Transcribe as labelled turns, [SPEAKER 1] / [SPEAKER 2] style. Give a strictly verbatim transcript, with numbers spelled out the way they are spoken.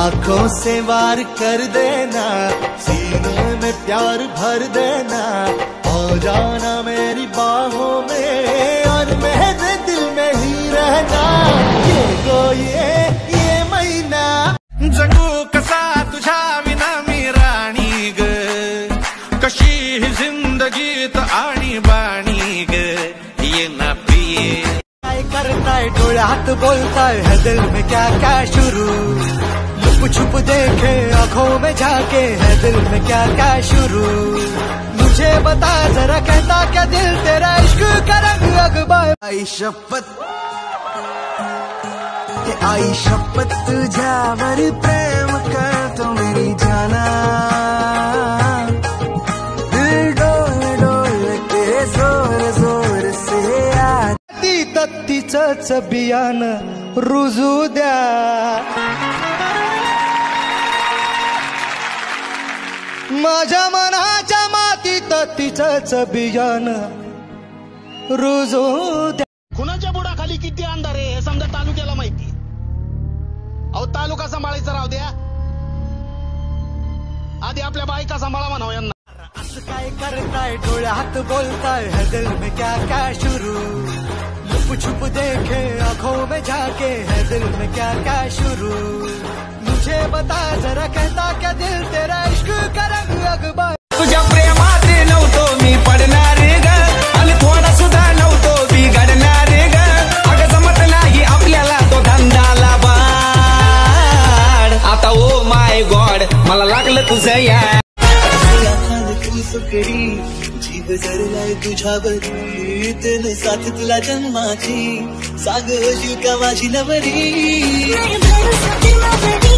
[SPEAKER 1] आंखों से वार कर देना, सीने में प्यार भर देना, आ जाना मेरी बाहों में और मेरे दिल में ही रहना। ये गो ये ये महीना
[SPEAKER 2] जगू कसा तुझ्या विना मी राणी ग, कशी ही जिंदगीत आणि बाणी ग, ये ना पिये।
[SPEAKER 1] काय करताय डोळ्यात बोलताय है दिल में क्या क्या शुरू, लुप छुप देखे आंखों में झाके है दिल में क्या क्या शुरू। मुझे बता जरा कहता क्या दिल तेरा इश्क का रंग अखबार। आई शपथ के आई शपथ तुझ्यावर प्रेम करतो मेरी जाना, दिल डोल डोल के जोर जोर से आ ती तत्तीच बियान रुजू द्या। माझ्या मनाच्या मातीत तिचंच बियान रुजू द्या।
[SPEAKER 3] कुणाच्या बुडाखाली किती अंधार आहे हे समजा तालुक्याला माहिती। अहो तालुका सांभाळायचा राहू द्या, आधी आपल्या बायका सांभाळा म्हणावं यांना।
[SPEAKER 1] असं काय करताय डोळ्यात बोलताय है दिल में क्या क्या शुरू, लुप छुप देखे आंखों में झाके है दिल में क्या क्या शुरू। मुझे बता जरा कहता क्या दिल तेरा इश्क का रंग अखबार।
[SPEAKER 2] तुझ्या प्रेमात नव्हतो मी पडणार ग, आणि थोडा सुद्धा नव्हतो बिघडणार ग, अगं जमत नाही आपल्याला तो धंदाला बाड। आता ओ माय गॉड मला लागलं तुझं या
[SPEAKER 1] सुकडी जीव जरलाय तुझ्यावरी, तेने साथ तुला जन्माची, साग होशील का माझी नवरी।